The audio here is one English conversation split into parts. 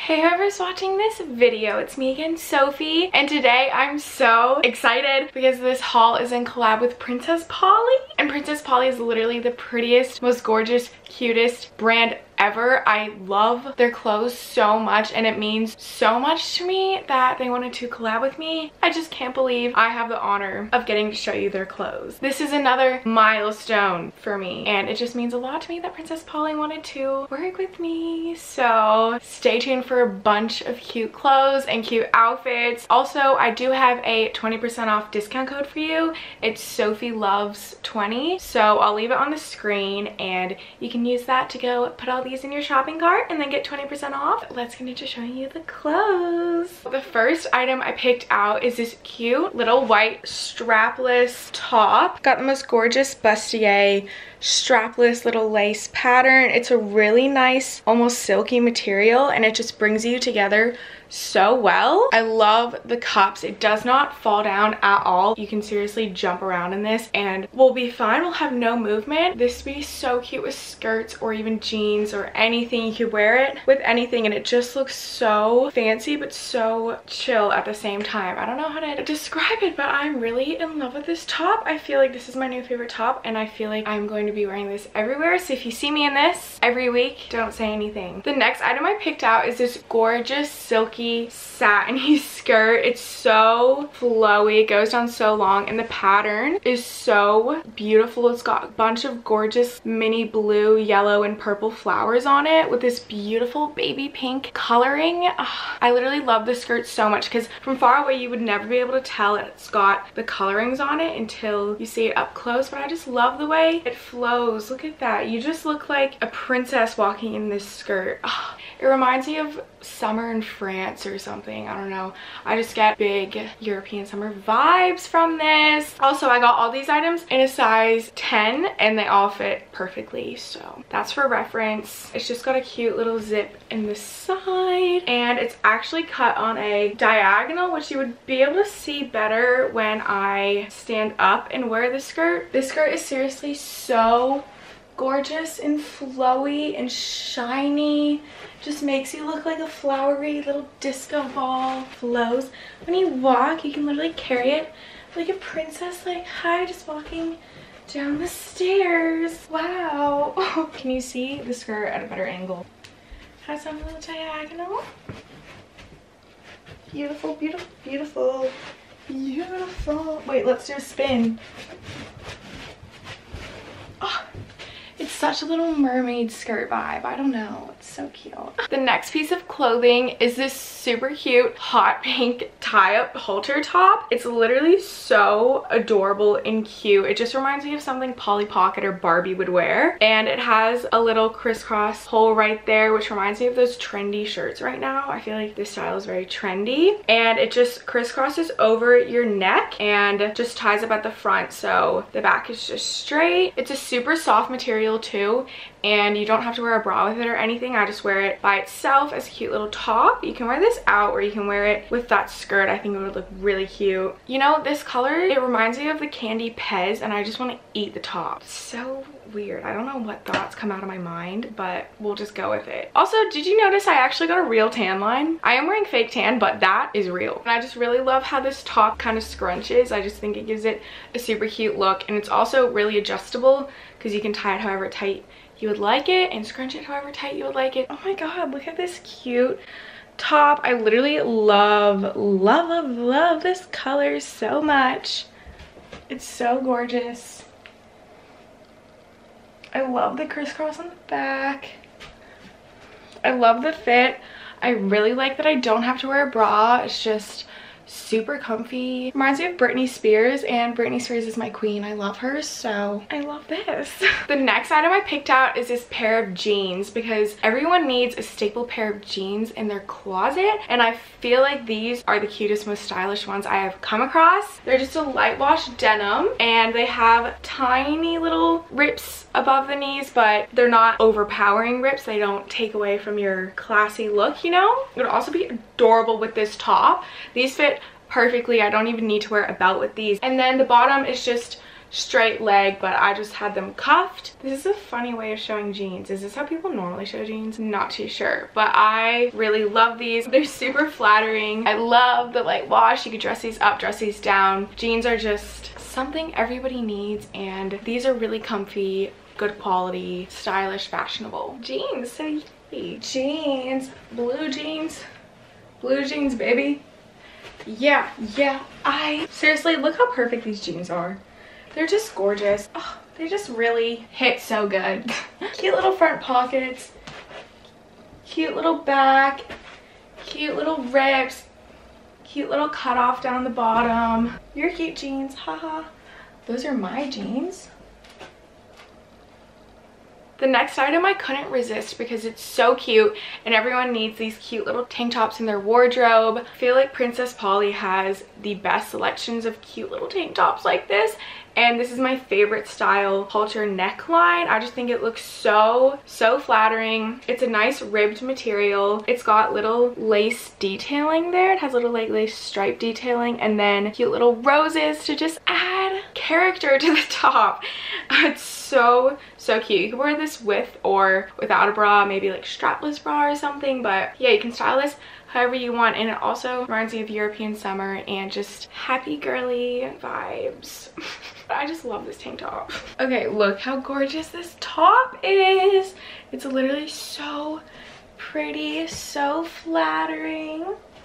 Hey whoever's watching this video, it's me again, Sophie, and today I'm so excited because this haul is in collab with Princess Polly, and Princess Polly is literally the prettiest, most gorgeous, cutest brand ever. I love their clothes so much and it means so much to me that they wanted to collab with me. I just can't believe I have the honor of getting to show you their clothes. This is another milestone for me and it just means a lot to me that Princess Polly wanted to work with me. So stay tuned for a bunch of cute clothes and cute outfits. Also, I do have a 20% off discount code for you. It's Sophie Loves 20. So I'll leave it on the screen and you can use that to go put all these in your shopping cart and then get 20% off. Let's get into showing you the clothes. The first item I picked out is this cute little white strapless top. Got the most gorgeous bustier strapless little lace pattern. It's a really nice, almost silky material and it just brings you together so well. I love the cups. It does not fall down at all. You can seriously jump around in this and we'll be fine. We'll have no movement. This would be so cute with skirts or even jeans or anything. You could wear it with anything and it just looks so fancy but so chill at the same time. I don't know how to describe it, but I'm really in love with this top. I feel like this is my new favorite top and I feel like I'm going to be wearing this everywhere. So if you see me in this every week, don't say anything. The next item I picked out is this gorgeous silky satiny skirt. It's so flowy, it goes down so long and the pattern is so beautiful. It's got a bunch of gorgeous mini blue, yellow, and purple flowers on it with this beautiful baby pink coloring. I literally love this skirt so much because from far away you would never be able to tell it's got the colorings on it until you see it up close, but I just love the way it flows. Look at that. You just look like a princess walking in this skirt. It reminds me of summer in France or something. I don't know. I just get big European summer vibes from this. Also, I got all these items in a size 10 and they all fit perfectly. So that's for reference. It's just got a cute little zip in the side and it's actually cut on a diagonal, which you would be able to see better when I stand up and wear the skirt. This skirt is seriously so gorgeous and flowy and shiny. Just makes you look like a flowery little disco ball. Flows when you walk. You can literally carry it like a princess, like hi, just walking down the stairs. Wow. Can you see the skirt at a better angle? Has some little diagonal. Beautiful, beautiful, beautiful, beautiful. Wait, let's do a spin. Oh, it's such a little mermaid skirt vibe. I don't know. It's so cute. The next piece of clothing is this super cute hot pink tie-up halter top. It's literally so adorable and cute. It just reminds me of something Polly Pocket or Barbie would wear. And it has a little crisscross hole right there, which reminds me of those trendy shirts right now. I feel like this style is very trendy. And it just crisscrosses over your neck and just ties up at the front. So the back is just straight. It's a super soft material too, and you don't have to wear a bra with it or anything. I just wear it by itself as a cute little top. You can wear this out or you can wear it with that skirt. I think it would look really cute. You know, this color, it reminds me of the candy Pez and I just want to eat the top. So weird. I don't know what thoughts come out of my mind, but we'll just go with it. Also, did you notice I actually got a real tan line? I am wearing fake tan, but that is real. And I just really love how this top kind of scrunches. I just think it gives it a super cute look and it's also really adjustable because you can tie it however tight you would like it and scrunch it however tight you would like it. Oh my god, look at this cute top. I literally love, love, love, love this color so much. It's so gorgeous. I love the crisscross on the back. I love the fit. I really like that I don't have to wear a bra. It's just super comfy. Reminds me of Britney Spears, and Britney Spears is my queen. I love her, so I love this. The next item I picked out is this pair of jeans because everyone needs a staple pair of jeans in their closet, and I feel like these are the cutest, most stylish ones I have come across. They're just a light wash denim and they have tiny little rips above the knees, but they're not overpowering rips. They don't take away from your classy look, you know? It would also be adorable with this top. These fit perfectly. I don't even need to wear a belt with these. And then the bottom is just straight leg, but I just had them cuffed. This is a funny way of showing jeans. Is this how people normally show jeans? Not too sure, but I really love these. They're super flattering. I love the light wash. You can dress these up, dress these down. Jeans are just something everybody needs, and these are really comfy, good quality, stylish, fashionable jeans. So yay. Jeans, blue jeans, baby. Yeah, I seriously, look how perfect these jeans are. They're just gorgeous. Oh, they just really hit so good. Cute little front pockets, cute little back, cute little rips, cute little cutoff down the bottom. Your cute jeans, haha. Those are my jeans. The next item I couldn't resist because it's so cute and everyone needs these cute little tank tops in their wardrobe. I feel like Princess Polly has the best selections of cute little tank tops like this, and this is my favorite style, halter neckline. I just think it looks so flattering. It's a nice ribbed material. It's got little lace detailing there. It has little like lace stripe detailing and then cute little roses to just add character to the top. It's so cute. You can wear this with or without a bra, maybe like strapless bra or something, but yeah, you can style this however you want, and it also reminds me of European summer and just happy girly vibes. I just love this tank top. Okay, look how gorgeous this top is. It's literally so pretty, so flattering.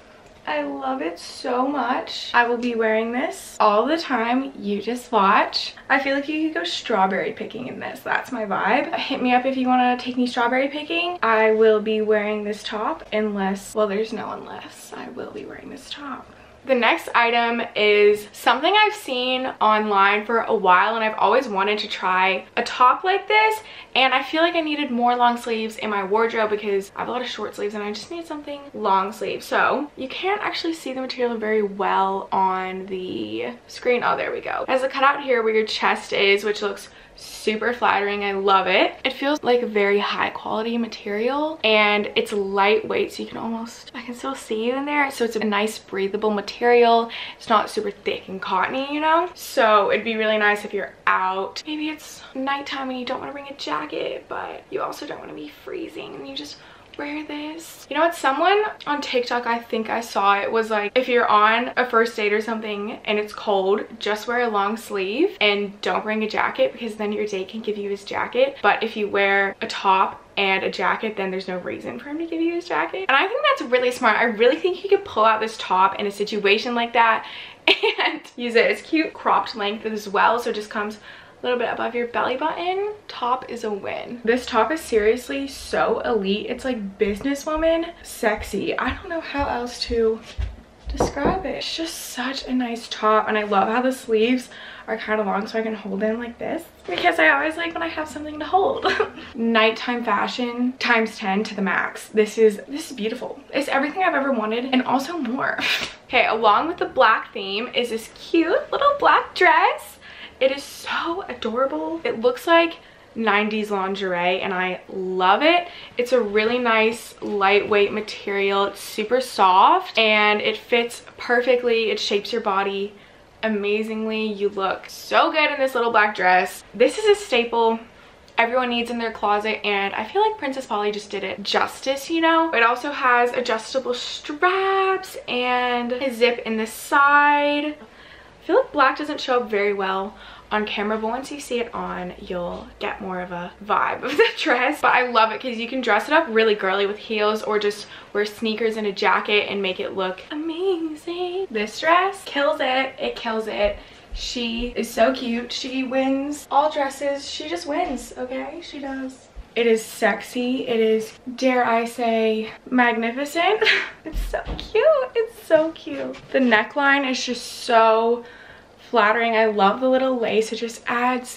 I love it so much. I will be wearing this all the time. You just watch. I feel like you could go strawberry picking in this. That's my vibe. Hit me up if you want to take me strawberry picking. I will be wearing this top unless, well, there's no unless. I will be wearing this top. The next item is something I've seen online for a while, and I've always wanted to try a top like this, and I feel like I needed more long sleeves in my wardrobe because I have a lot of short sleeves and I just need something long sleeve. So you can't actually see the material very well on the screen. Oh, there we go. It has a cutout here where your chest is, which looks super flattering. I love it. It feels like a very high quality material and it's lightweight, so you can almost, I can still see you in there. So it's a nice breathable material. It's not super thick and cottony, you know? So it'd be really nice if you're out. Maybe it's nighttime and you don't want to bring a jacket, but you also don't want to be freezing and you just wear this. You know what, someone on TikTok, I think I saw it, was like, if you're on a first date or something and it's cold, just wear a long sleeve and don't bring a jacket because then your date can give you his jacket. But if you wear a top and a jacket, then there's no reason for him to give you his jacket. And I think that's really smart. I really think you could pull out this top in a situation like that and use it. It's cute cropped length as well, so it just comes a little bit above your belly button. Top is a win. This top is seriously so elite. It's like businesswoman sexy. I don't know how else to describe it. It's just such a nice top, and I love how the sleeves are kind of long so I can hold them like this because I always like when I have something to hold. Nighttime fashion times 10 to the max. This is beautiful. It's everything I've ever wanted and also more. Okay, along with the black theme is this cute little black dress. It is so adorable. It looks like 90s lingerie and I love it. It's a really nice lightweight material. It's super soft and it fits perfectly. It shapes your body amazingly. You look so good in this little black dress. This is a staple everyone needs in their closet, and I feel like Princess Polly just did it justice, you know? It also has adjustable straps and a zip in the side. I feel like black doesn't show up very well on camera, but once you see it on, you'll get more of a vibe of the dress. But I love it because you can dress it up really girly with heels or just wear sneakers and a jacket and make it look amazing. This dress kills it. It kills it. She is so cute. She wins all dresses. She just wins, okay? She does. It is sexy. It is, dare I say, magnificent. It's so cute. It's so cute. The neckline is just so flattering. I love the little lace. It just adds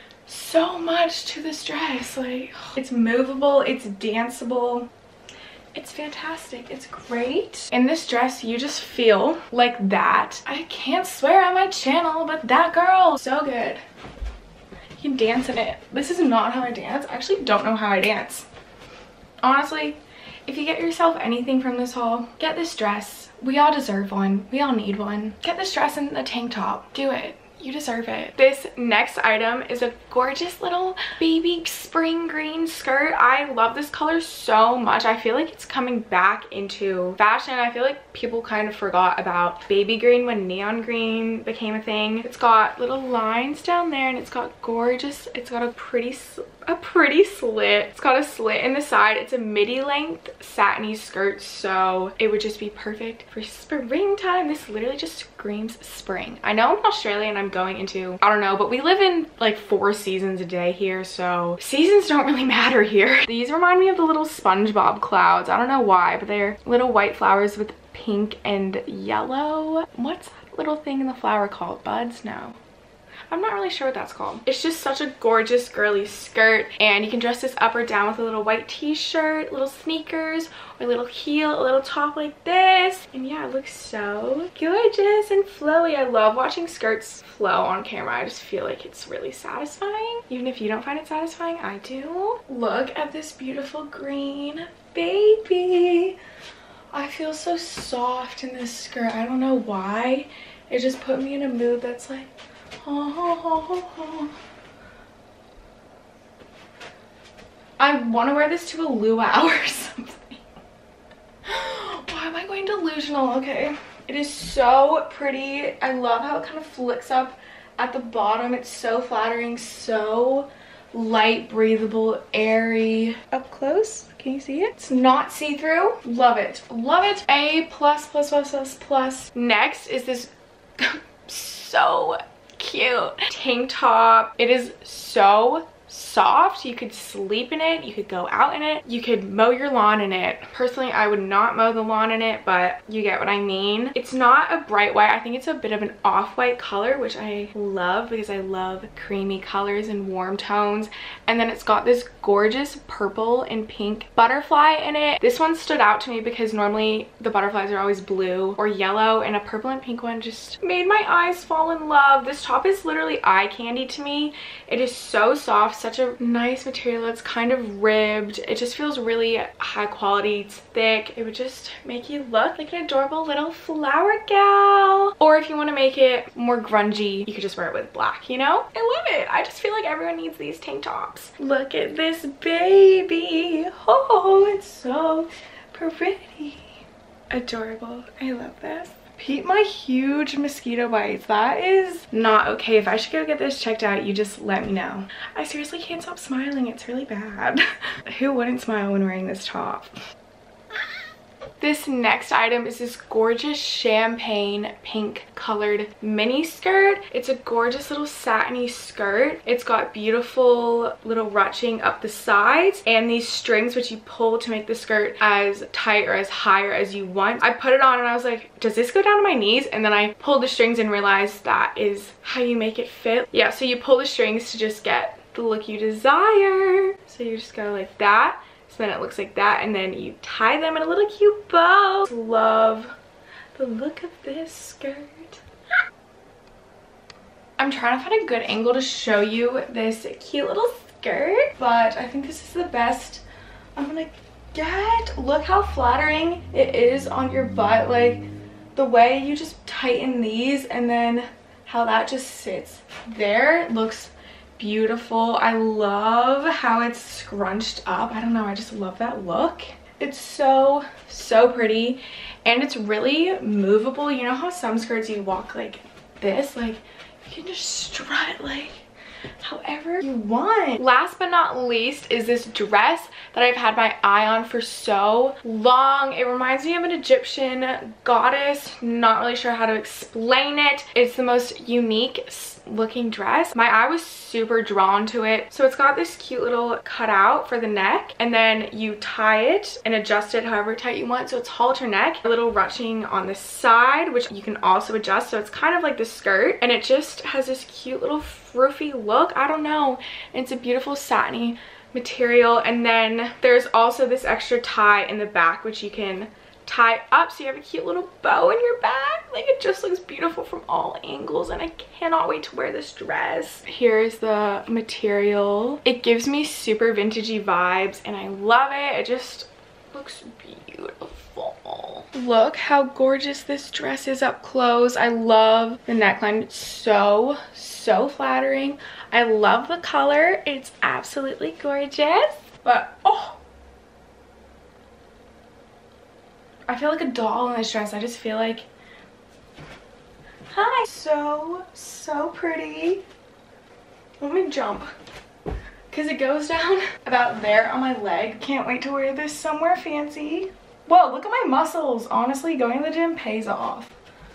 so much to this dress. Like, it's movable. It's danceable. It's fantastic. It's great. In this dress, you just feel like that. I can't swear on my channel, but that girl, so good. You can dance in it. This is not how I dance. I actually don't know how I dance. Honestly, if you get yourself anything from this haul, get this dress. We all deserve one. We all need one. Get this dress and a tank top. Do it. You deserve it. This next item is a gorgeous little baby spring green skirt. I love this color so much. I feel like it's coming back into fashion. I feel like people kind of forgot about baby green when neon green became a thing. It's got little lines down there and it's got gorgeous, it's got a pretty slit. It's got a slit in the side. It's a midi length satiny skirt, so it would just be perfect for springtime. This literally just screams spring. I know I'm in Australia and I'm going into, I don't know, but we live in like 4 seasons a day here, so seasons don't really matter here. These remind me of the little SpongeBob clouds. I don't know why, but they're little white flowers with pink and yellow. What's that little thing in the flower called? Buds? No. I'm not really sure what that's called. It's just such a gorgeous girly skirt, and you can dress this up or down with a little white t-shirt, little sneakers, or a little heel, a little top like this. And yeah, it looks so gorgeous and flowy. I love watching skirts flow on camera. I just feel like it's really satisfying. Even if you don't find it satisfying, I do. Look at this beautiful green baby. I feel so soft in this skirt. I don't know why. It just put me in a mood that's like, oh. I want to wear this to a luau or something. Why am I going delusional? Okay. It is so pretty. I love how it kind of flicks up at the bottom. It's so flattering, so light, breathable, airy. Up close, can you see it? It's not see-through. Love it. Love it. A+++++. Next is this so cute tank top. It is so soft. You could sleep in it, you could go out in it, you could mow your lawn in it. Personally, I would not mow the lawn in it, but you get what I mean. It's not a bright white. I think it's a bit of an off-white color, which I love because I love creamy colors and warm tones. And then it's got this gorgeous purple and pink butterfly in it. This one stood out to me because normally the butterflies are always blue or yellow, and a purple and pink one just made my eyes fall in love. This top is literally eye candy to me. It is so soft, such a nice material. It's kind of ribbed. It just feels really high quality. It's thick. It would just make you look like an adorable little flower gal. Or if you want to make it more grungy, you could just wear it with black, you know? I love it. I just feel like everyone needs these tank tops. Look at this baby. Oh, it's so pretty. Adorable. I love this. Peep my huge mosquito bites. That is not okay. If I should go get this checked out, you just let me know. I seriously can't stop smiling. It's really bad. Who wouldn't smile when wearing this top? This next item is this gorgeous champagne pink colored mini skirt. It's a gorgeous little satiny skirt. It's got beautiful little ruching up the sides and these strings which you pull to make the skirt as tight or as higher as you want. I put it on and I was like, does this go down to my knees? And then I pulled the strings and realized that is how you make it fit. Yeah, so you pull the strings to just get the look you desire. So you just go like that. So then it looks like that, and then you tie them in a little cute bow. Love the look of this skirt. I'm trying to find a good angle to show you this cute little skirt, but I think this is the best I'm gonna get. Look how flattering it is on your butt. Like the way you just tighten these and then how that just sits there looks beautiful. I love how it's scrunched up. I don't know, I just love that look. It's so pretty, and it's really movable. You know how some skirts you walk like this, like you can just strut like however you want. Last but not least is this dress that I've had my eye on for so long. It reminds me of an Egyptian goddess. Not really sure how to explain it. It's the most unique looking dress. My eye was super drawn to it. So it's got this cute little cutout for the neck, and then you tie it and adjust it however tight you want. So it's halter neck, a little ruching on the side, which you can also adjust. So it's kind of like the skirt, and it just has this cute little froofy look. I don't know. It's a beautiful satiny material. And then there's also this extra tie in the back, which you can tie up so you have a cute little bow in your back. Like it just looks beautiful from all angles, and I cannot wait to wear this dress. Here's the material. It gives me super vintagey vibes and I love it. It just looks beautiful. look how gorgeous this dress is up close. I love the neckline. It's so flattering. I love the color. It's absolutely gorgeous. But oh, I feel like a doll in this dress. I just feel like, hi. So pretty. Let me jump, because it goes down about there on my leg. Can't wait to wear this somewhere fancy. Whoa, look at my muscles. Honestly, going to the gym pays off.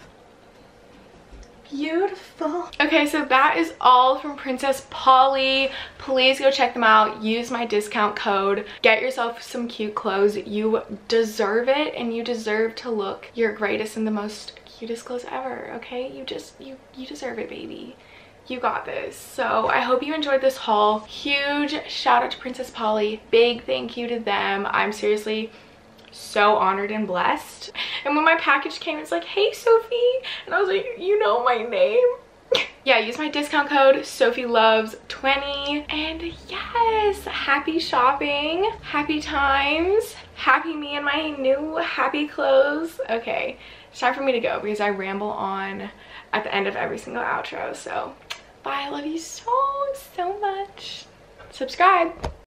Beautiful. Okay, so that is all from Princess Polly. Please go check them out. Use my discount code. Get yourself some cute clothes. You deserve it, and you deserve to look your greatest in the most cutest clothes ever, okay? You deserve it, baby. You got this. So I hope you enjoyed this haul. Huge shout out to Princess Polly. Big thank you to them. I'm seriously so honored and blessed. And when my package came, it's like, hey Sophie, and I was like, you know my name. Yeah, use my discount code SophieLoves20. And yes, happy shopping, happy times, happy me and my new happy clothes. Okay, it's time for me to go because I ramble on at the end of every single outro. So bye, I love you so much. Subscribe.